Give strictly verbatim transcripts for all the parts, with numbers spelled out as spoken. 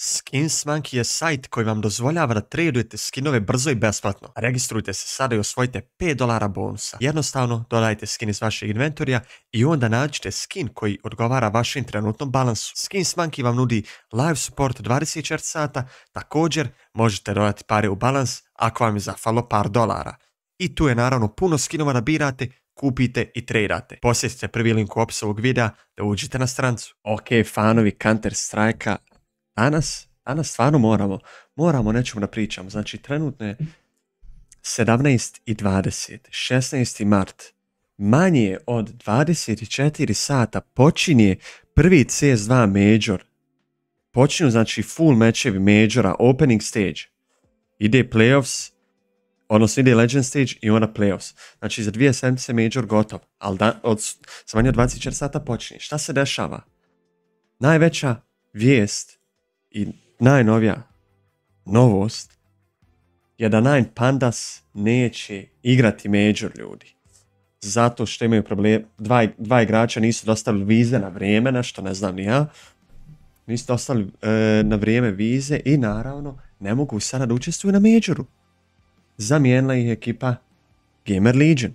SkinsMonkey je sajt koji vam dozvoljava da tradujete skinove brzo i besplatno. Registrujte se sada i osvojite pet dolara bonusa. Jednostavno dodajte skin iz vašeg inventorija i onda nađite skin koji odgovara vašem trenutnom balansu. SkinsMonkey vam nudi live support dvadeset četiri sata, također možete dodati pare u balans ako vam je zafalo par dolara. I tu je naravno puno skinova da birate, kupite i tradate. Posjetite prvi link u opisu ovog videa da uđete na strancu. Ok, fanovi Counter Strike-a, danas, danas stvarno moramo, moramo nečemu da pričamo. Znači, trenutno je sedamnaest i dvadeset, šesnaesti mart. Manje od dvadeset četiri sata počinje prvi C S dva Major. Počinju, znači, full mečevi Majora, opening stage. Ide playoffs, odnosno ide Legend stage i onda playoffs. Znači za dvije sedmice Major gotov, ali da, od, za manje od dvadeset četiri sata počinje. Šta se dešava? Najveća vijest i najnovija novost je da Nine Pandas neće igrati Major, ljudi. Zato što imaju problem, dva, dva igrača nisu dostavili vize na vrijeme, nešto ne znam ni ja. Nisu dostavili e, na vrijeme vize i naravno ne mogu sada da učestvuju na Majoru. Zamijenila ih ekipa Gamer Legion.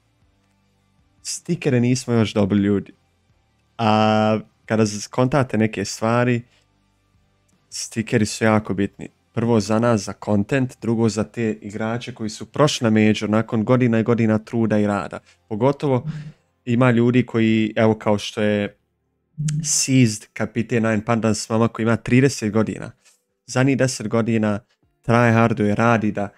Stikere nismo još dobili, ljudi. A kada skontate neke stvari, stikeri su jako bitni. Prvo za nas, za content, drugo za te igrače koji su prošli na Major nakon godina i godina truda i rada. Pogotovo ima ljudi koji, evo kao što je Seized, kapiten Nine Pandas, mama koji ima trideset godina. Za njih deset godina tryharduje, radi da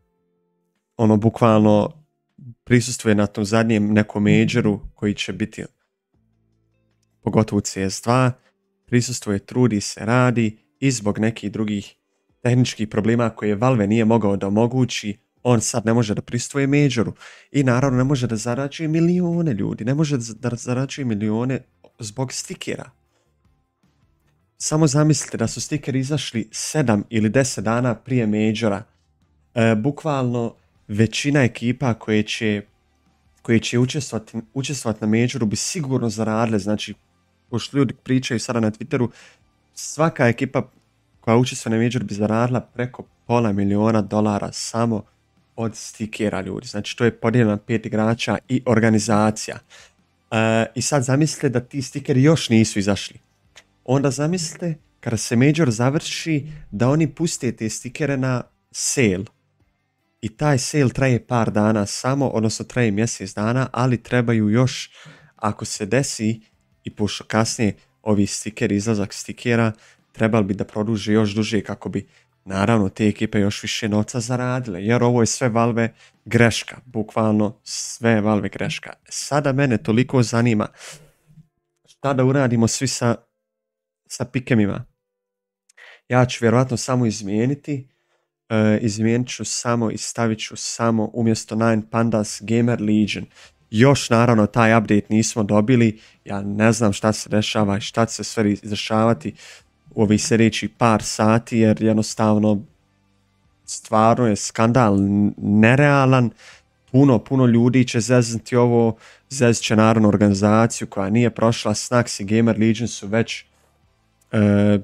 ono bukvalno prisustvuje na tom zadnjem nekom Majoru koji će biti pogotovo u C S dva, prisustvuje, trudi se, radi i zbog nekih drugih tehničkih problema koje Valve nije mogao da omogući, on sad ne može da prisustvuje Majoru i naravno ne može da zarađuje milione, ljudi, ne može da zarađuje milione zbog stikera. Samo zamislite da su stikeri izašli sedam ili deset dana prije Majora, e, bukvalno većina ekipa koje će, koje će učestvovati, učestvovati na Majoru bi sigurno zaradile. Znači, pošto ljudi pričaju sada na Twitteru, svaka ekipa koja učestvuje na Majoru bi zaradila preko pola miliona dolara samo od stikera, ljudi. Znači, to je podijeljeno na pet igrača i organizacija. E, I sad zamislite da ti stikeri još nisu izašli. Onda zamislite kada se Major završi da oni puste te stikere na sale. I taj sale traje par dana samo, odnosno traje mjesec dana, ali trebaju još, ako se desi i pošto kasnije ovi stikeri, izlazak stikera, trebali bi da produže još duže kako bi naravno te ekipe još više novca zaradile. Jer ovo je sve Valve greška, bukvalno sve Valve greška. Sada mene toliko zanima šta da uradimo svi sa, sa pikemima. Ja ću vjerojatno samo izmijeniti. Uh, izmijenit ću samo i stavit ću samo umjesto Nine Pandas Gamer Legion. Još naravno taj update nismo dobili, ja ne znam šta se dešava i šta će se sve izdešavati u ovih sljedećih par sati, jer jednostavno stvarno je skandal nerealan. Puno, puno ljudi će zezniti ovo, zezit će naravno organizaciju koja nije prošla. Snax i Gamer Legion su već uh,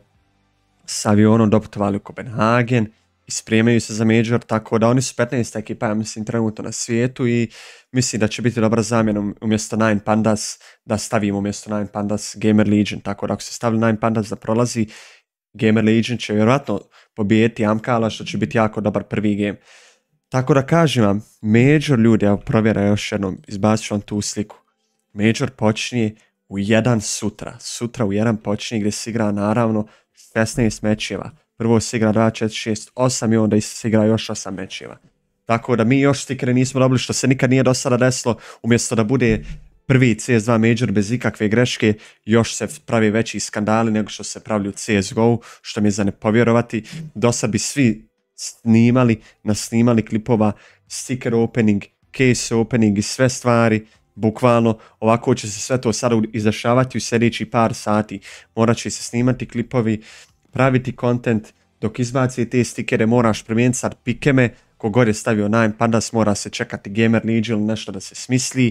s avionom doputovali u Kopenhagen i spremaju se za Major, tako da oni su petnaesta ekipa, ja mislim, trenutno na svijetu i mislim da će biti dobra zamjena umjesto Nine Pandas da stavimo umjesto Nine Pandas Gamer Legion, tako da ako se stavili Nine Pandas da prolazi, Gamer Legion će vjerojatno pobijediti Amkala, što će biti jako dobar prvi game. Tako da kažem vam, Major, ljudi, evo provjera još jednom, izbacit ću vam tu sliku. Major počinje u jedan sutra, sutra u jedan počinje gdje se igra naravno šesnaest mečeva. Prvo se igra dva, četiri, šest, osam i onda se igra još osam mečeva. Tako da mi još stikere nismo dobili, što se nikad nije do sada desilo. Umjesto da bude prvi C S dva Major bez ikakve greške, još se pravi veći skandali nego što se pravili u C S G O, što mi je za ne povjerovati. Do sad bi svi snimali, nasnimali klipova, sticker opening, case opening i sve stvari. Bukvalno ovako će se sve to sada izdešavati u sljedećih par sati. Morat će se snimati klipovi, praviti content, dok izbaci te stikere moraš promijeniti sad pikeme, kogod je stavio Nine Pandas mora se čekati Gamer Legion, nešto da se smisli.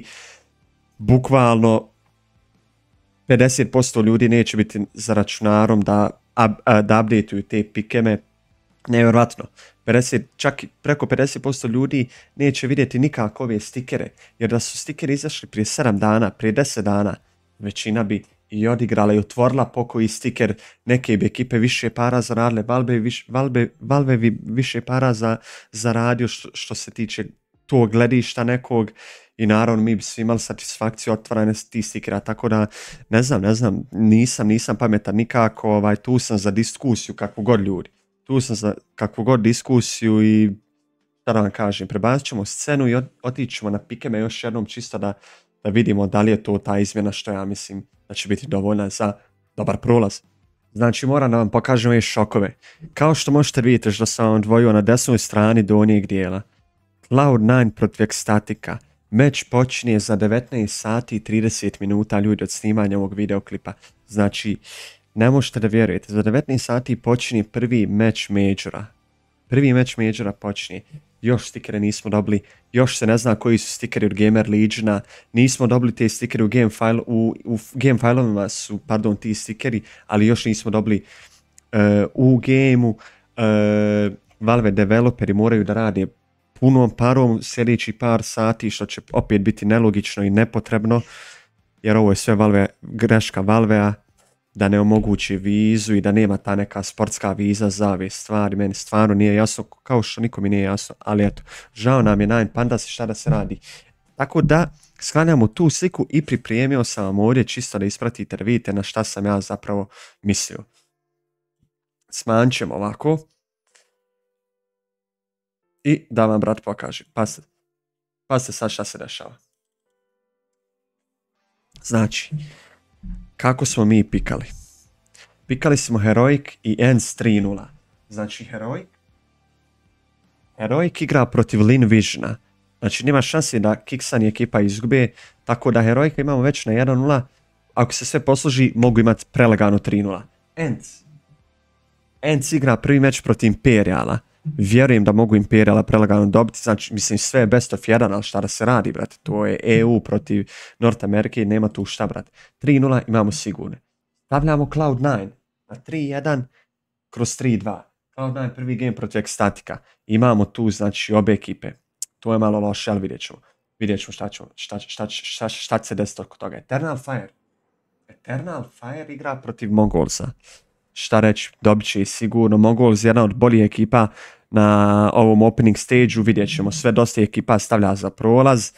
Bukvalno pedeset posto ljudi neće biti za računarom da ab, a, da updateuju te pikeme, nevjerojatno. pedeset, čak preko pedeset posto ljudi neće vidjeti nikako ove stikere, jer da su stikeri izašli prije sedam dana, prije deset dana, većina bi i odigrala i otvorila pokoji stiker, neke bi ekipe više para zaradile, Valve, viš, Valve, Valve bi više para za, zaradio što, što se tiče tog gledišta nekog i naravno mi bi svi imali satisfakciju otvaranja tih stikera, tako da ne znam, ne znam, nisam, nisam pametan nikako, ovaj, tu sam za diskusiju kakvu god ljudi, tu sam za kakvu god diskusiju i da vam kažem, prebacit ćemo scenu i otići ćemo na pikeme još jednom čisto da, da vidimo da li je to ta izmjena što ja mislim da će biti dovoljna za dobar prolaz. Znači moram da vam pokažem ove šokove. Kao što možete vidjeti što sam vam dvojio na desnoj strani donjeg dijela. Cloud nine protiv Ecstatica. Meč počinje za devetnaest sati i trideset minuta ljudi od snimanja ovog videoklipa. Znači ne možete da vjerujete. Za devetnaest sati počinje prvi meč Majora. Prvi meč Majora počinje. Još stikere nismo dobili, još se ne zna koji su stikeri od Gamer Legiona, nismo dobili te stikere u game file, u, u game fileovima su, pardon, ti stikeri, ali još nismo dobili uh, u gameu. Uh, Valve developeri moraju da rade punom parom sljedeći par sati, što će opet biti nelogično i nepotrebno, jer ovo je sve Valve, greška Valvea, da ne omogući vizu i da nema ta neka sportska viza za ove stvari. Meni stvarno nije jasno, kao što nikom mi nije jasno, ali eto, žao nam je Nine Pandas i šta da se radi. Tako da, sklanjamo tu sliku i pripremio sam vam ovdje čisto da ispratite, da vidite na šta sam ja zapravo mislio. Smanjit ćemo ovako. I da vam, brat, pokažem. Pazite, pazite sad šta se dešava. Znači, kako smo mi pikali? Pikali smo Heroic i Ends tri nula. Znači Heroic. Heroic igra protiv Lin Visiona. Znači nema šanse da Kixan i ekipa izgube. Tako da Heroic imamo već na jedan nula. Ako se sve posloži mogu imati prelegano tri nula. Ends. Ends igra prvi meč protiv Imperiala. Vjerujem da mogu Imperiala prelegano dobiti. Znači mislim sve je best of jedan, ali šta da se radi, brate. To je E U protiv North Amerike i nema tu šta, brate. tri nula imamo sigurno. Stavljamo Cloud nine na tri jedan kroz tri dva. Cloud nine prvi game protiv Ecstatica. Imamo tu znači obe ekipe. To je malo loše, ali vidjet ćemo. Vidjet ćemo šta, ćemo, šta, šta, šta, šta će se desiti oko toga. Eternal Fire. Eternal Fire igra protiv Mongolsa. Šta reći, dobit će i sigurno. Mongols je jedna od boljih ekipa na ovom opening stage-u. Vidjet ćemo, sve dosta ekipa stavlja za prolaz.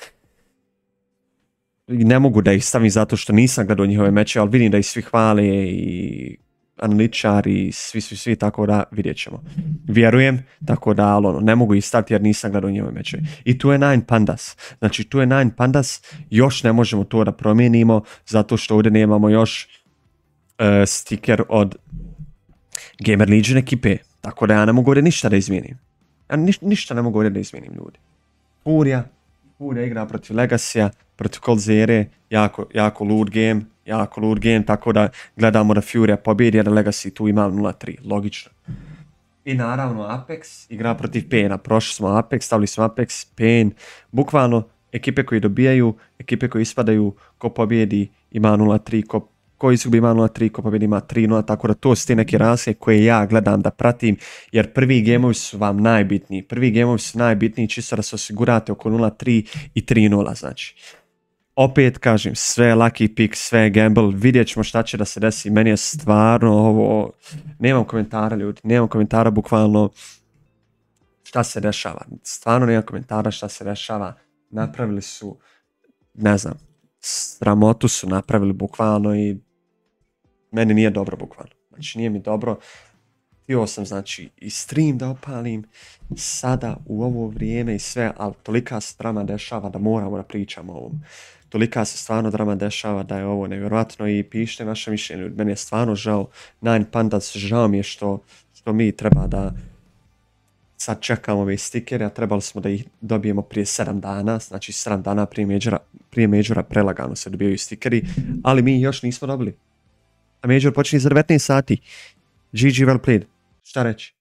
Ne mogu da ih stavim zato što nisam gledao njihove meče, ali vidim da ih svi hvale i analitičari i svi, svi, svi, tako da vidjet ćemo. Vjerujem, tako da ono, ne mogu ih staviti jer nisam gledao njihove meče. I tu je Nine Pandas. Znači tu je Nine Pandas, još ne možemo to da promijenimo zato što ovdje nemamo još uh, stiker od Gamer Legion ekipe. Tako da ja ne mogu ovdje ništa da izmijenim. Ja ni, ništa ne mogu ovdje da izmijenim, ljudi. Furija. Furija igra protiv Legacy-a, protiv Coldzere, jako, jako lud game, jako lud game, tako da gledamo da Furija pobjedi, jer Legacy tu ima nula tri, logično. I naravno Apex igra protiv Paina, prošli smo Apex, stavili smo Apex, Pain, bukvalno ekipe koji dobijaju, ekipe koji ispadaju, ko pobjedi ima nula tri, ko, ko izgubi ima nula tri, ko pobjedi ima tri nula, tako da to su te neke razlike koje ja gledam da pratim, jer prvi gameovi su vam najbitniji, prvi gameovi su najbitniji čisto da se osigurate oko nula tri i tri nula, znači. Opet kažem, sve je lucky pick, sve je gamble, vidjet ćemo šta će da se desi, meni je stvarno ovo, nemam komentara ljudi, nemam komentara bukvalno šta se dešava, stvarno nemam komentara šta se dešava, napravili su, ne znam, sramotu su napravili bukvalno i meni nije dobro bukvalno, znači nije mi dobro. Htio sam znači i stream da opalim sada u ovo vrijeme i sve, ali tolika se drama dešava da moramo da pričamo o ovom. Tolika se stvarno drama dešava da je ovo nevjerojatno i pišite vaše mišljenje. Meni je stvarno žao, Nine Pandas, žao mi je što, što mi treba da sad čekamo ove stikere, a trebali smo da ih dobijemo prije sedam dana, znači sedam dana prije Majora, prije Majora prelagano se dobijaju stikeri, ali mi još nismo dobili. A Major počinje za devetnaest sati. G G well played. Šta reći?